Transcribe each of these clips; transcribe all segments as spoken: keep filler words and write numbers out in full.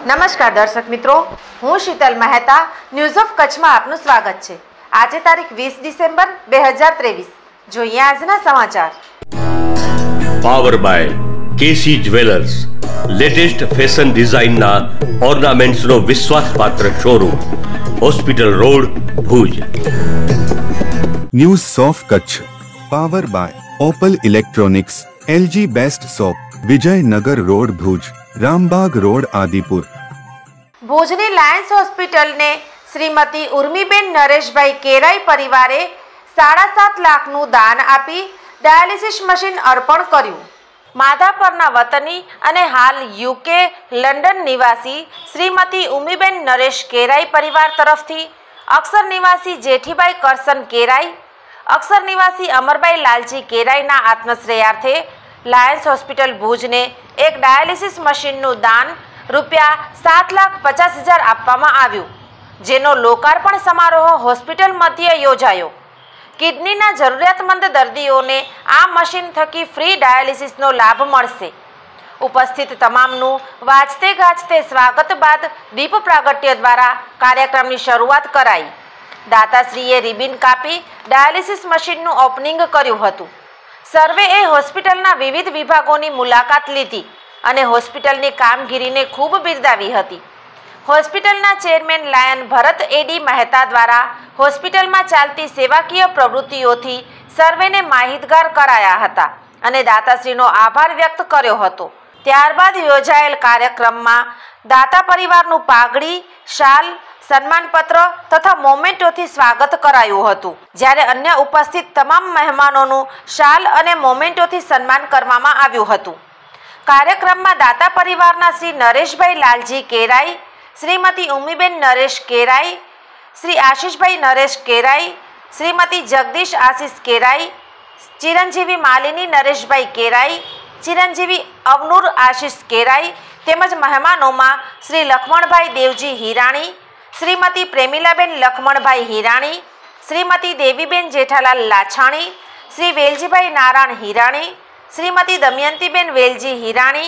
નમસ્કાર દર્શક મિત્રો, હું શીતલ મહેતા ન્યૂઝ ઓફ કચ્છમાં આપનું સ્વાગત છે। આજે તારીખ વીસ ડિસેમ્બર બે હજાર ત્રેવીસ। જોઈએ આજના સમાચાર। Power by KC jewellers, latest fashion ડિઝાઇનના ઓર્નામેન્ટ્સનો વિશ્વાસપાત્ર showroom, hospital road, Bhuj. News of Kutch power by Opal electronics, LG best shop, Vijaynagar road, Bhuj, Rambaug road, Adipur. ભુજની લાયન્સ હોસ્પિટલને શ્રીમતી ઉર્મીબેન નરેશભાઈ કેરાઈ પરિવારે સાડા સાત લાખનું દાન આપી ડાયાલિસિસ મશીન અર્પણ કર્યું। માધાપરના વતની અને હાલ યુકે લંડન નિવાસી શ્રીમતી ઉર્મીબેન નરેશ કેરાઈ પરિવાર તરફથી અક્ષર નિવાસી જેઠીભાઈ કરશન કેરાઈ, અક્ષર નિવાસી અમરભાઈ લાલજી કેરાઈના આત્મશ્રેયાર્થે લાયન્સ હોસ્પિટલ ભુજને એક ડાયાલિસિસ મશીનનું દાન રૂપિયા સાત લાખ પચાસ હજાર આપવામાં આવ્યું, જેનો લોકાર્પણ સમારોહ હોસ્પિટલ મધ્યે યોજાયો। કિડનીના જરૂરિયાતમંદ દર્દીઓને આ મશીન થકી ફ્રી ડાયાલિસિસનો લાભ મળશે। ઉપસ્થિત તમામનું વાજતે ગાજતે સ્વાગત બાદ દીપ પ્રાગટ્ય દ્વારા કાર્યક્રમની શરૂઆત કરાઈ। દાતાશ્રીએ રિબિન કાપી ડાયાલિસિસ મશીનનું ઓપનિંગ કર્યું હતું। સર્વેએ હોસ્પિટલના વિવિધ વિભાગોની મુલાકાત લીધી અને હોસ્પિટલની કામગીરીને ખૂબ બિરદાવી હતી। હોસ્પિટલના chairman lion Bharat AD Mehta દ્વારા હોસ્પિટલમાં ચાલતી સેવાકીય પ્રવૃત્તિઓથી સર્વેને માહિતગાર કરાયા હતા અને દાતાશ્રીનો આભાર વ્યક્ત કર્યો હતો। ત્યારબાદ યોજાયેલ કાર્યક્રમમાં દાતા પરિવારનું પાઘડી, શાલ, સન્માનપત્ર તથા મોમેન્ટોથી સ્વાગત કરાયું હતું, જ્યારે અન્ય ઉપસ્થિત તમામ મહેમાનોનું શાલ અને મોમેન્ટોથી સન્માન કરવામાં આવ્યું હતું। કાર્યક્રમમાં દાતા પરિવારના શ્રી નરેશભાઈ લાલજી કેરાઈ, શ્રીમતી ઉર્મીબેન નરેશ કેરાઈ, શ્રી આશીષભાઈ નરેશ કેરાઈ, શ્રીમતી જગદીશ આશીષ કેરાઈ, ચિરંજીવી માલિની નરેશભાઈ કેરાઈ, ચિરંજીવી અવનુર આશીષ કેરાઈ તેમજ મહેમાનોમાં શ્રી લક્ષ્મણભાઈ દેવજી હિરાણી, શ્રીમતી પ્રેમિલાબેન લક્ષ્મણભાઈ હિરાણી, શ્રીમતી દેવીબેન જેઠાલાલ લાછાણી, શ્રી વેલજીભાઈ નારાયણ હિરાણી, શ્રીમતી દમયંતીબેન વેલજી હિરાણી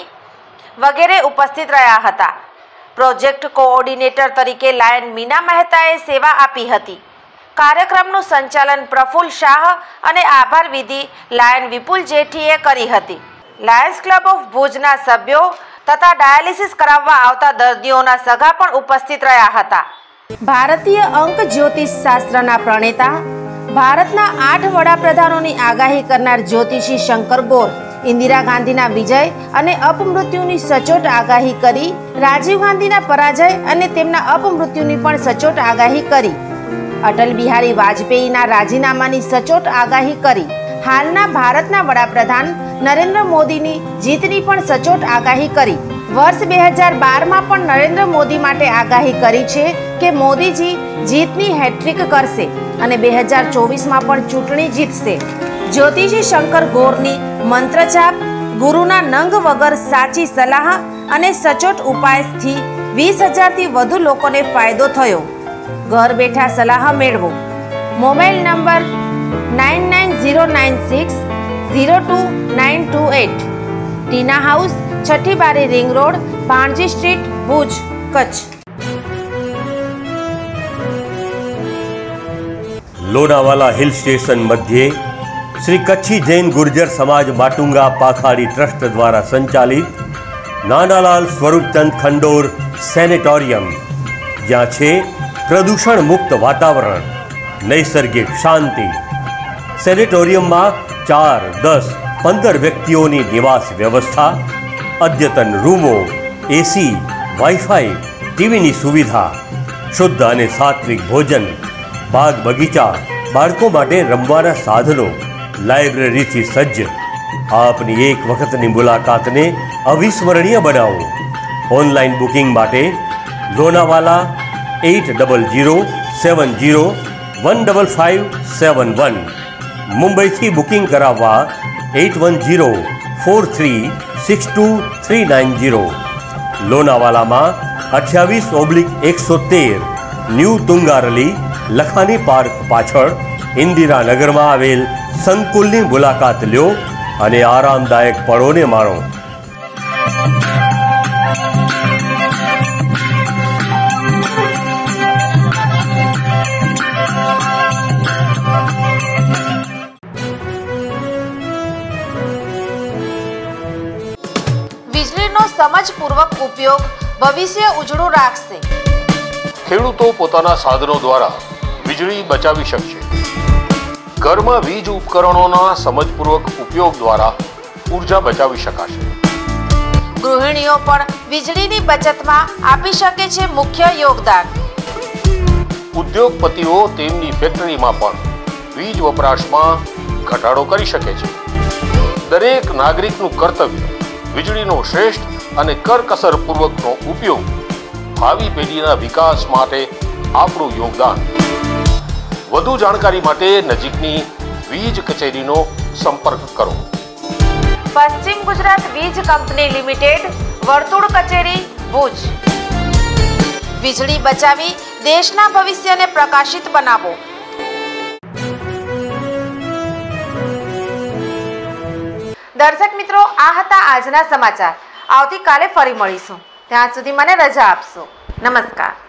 વગેરે ઉપસ્થિત રહ્યા હતા। પ્રોજેક્ટ કોઓર્ડિનેટર તરીકે લાયન મીના મહેતાએ સેવા આપી હતી। કાર્યક્રમનું સંચાલન પ્રફુલ્લ શાહ અને આભાર વિધિ લાયન વિપુલ જેઠીએ કરી હતી। લાયન્સ ક્લબ ઓફ ભુજના સભ્યો તથા ડાયાલિસિસ કરાવવા આવતા દર્દીઓના સગા પણ ઉપસ્થિત રહ્યા હતા। ભારતીય અંક જ્યોતિષ શાસ્ત્રના પ્રણેતા, ભારતના આઠ વડાપ્રધાનોની આગાહી કરનાર જ્યોતિષી શંકર ગોર ઇન્દિરા ગાંધીના વિજય અને અપમૃત્યુની સચોટ આગાહી કરી, રાજીવ ગાંધીના પરાજય અને તેમના અપમૃત્યુની પણ સચોટ આગાહી કરી, અટલ બિહારી વાજપેયીના રાજીનામાની સચોટ આગાહી કરી, હાલના ભારતના વડાપ્રધાન નરેન્દ્ર મોદીની જીતની પણ સચોટ આગાહી કરી। વર્ષ બે હજાર બારમાં પણ નરેન્દ્ર મોદી માટે આગાહી કરી છે કે મોદીજી જીતની હેટ્રિક કરશે અને બે હજાર ચોવીસમાં પણ ચૂંટણી જીતશે। જ્યોતિષી શંકર ગોરની મંત્રજાપ, ગુરુના નંગ વગર સાચી સલાહ અને સચોટ ઉપાયથી વીસ હજારથી વધુ લોકોને ફાયદો થયો। ઘર બેઠા સલાહ મેળવો। Mobile number nine nine zero nine six zero two nine two eight, Tina house, Chhathi Bari ring road, Bhanji street, Bhuj, Kutch. Lonavala hill station मध्य श्री कच्छी जैन गुर्जर समाज माटुंगा पाखाड़ी ट्रस्ट द्वारा संचालित नानालाल स्वरूपचंद खंडोर सेनेटोरियम, ज्यां छे प्रदूषण मुक्त वातावरण, नैसर्गिक शांति। सेनेटोरियम में चार, दस, पंदर व्यक्तिओनी निवास व्यवस्था, अद्यतन रूमो, एसी, वाईफाई, टीवी सुविधा, शुद्ध और सात्विक भोजन, बाग बगीचा, बाळको माटे रमवाना साधनों, लाइब्रेरी थी सज्ज। आपनी एक वखतनी मुलाकात ने अविस्मरणीय बनावो। ऑनलाइन बुकिंग माटे Lonavala eight double zero seven zero one double five seven one, Mumbai थी बुकिंग करावा eight one zero four three six two three nine zero. Lonavala में अठावीस ओब्लिक एक सौ तेर न्यू तुंगारली लखानी पार्क पाछळ इंदिरा नगर में आवेल संकुलनी मुलाकात ल्यो અને આરામદાયક પળોને માણો। વીજળીનો સમજપૂર્વક ઉપયોગ ભવિષ્ય ઉજળું રાખશે. ખેડૂતો પોતાના સાધનો દ્વારા વીજળી બચાવી શકશે. ઘરમાં વીજ ઉપકરણોના સમજપૂર્વક ઉપયોગ દ્વારા ઉર્જા બચાવી શકાશે. ગૃહિણીઓ પણ વીજળીની બચતમાં આપી શકે છે મુખ્ય યોગદાન. ઉદ્યોગપતિઓ તેમની ફેક્ટરીમાં પણ વીજ વપરાશમાં ઘટાડો કરી શકે છે. દરેક નાગરિકનું કર્તવ્ય વીજળીનો શ્રેષ્ઠ અને કરકસરપૂર્વકનો ઉપયોગ ભાવિ પેઢીના વિકાસ માટે આપણું યોગદાન. વધુ જાણકારી માટે નજીકની વીજ કચેરીનો સંપર્ક કરો. પશ્ચિમ ગુજરાત વીજ કંપની લિમિટેડ, વર્તુળ કચેરી, ભુજ. વીજળી બચાવી દેશના ભવિષ્યને પ્રકાશિત બનાવો. દર્શક મિત્રો, આ હતા આજના સમાચાર. આવતીકાલે ફરી મળીશું. ત્યાં સુધી મને રજા આપશો. નમસ્કાર.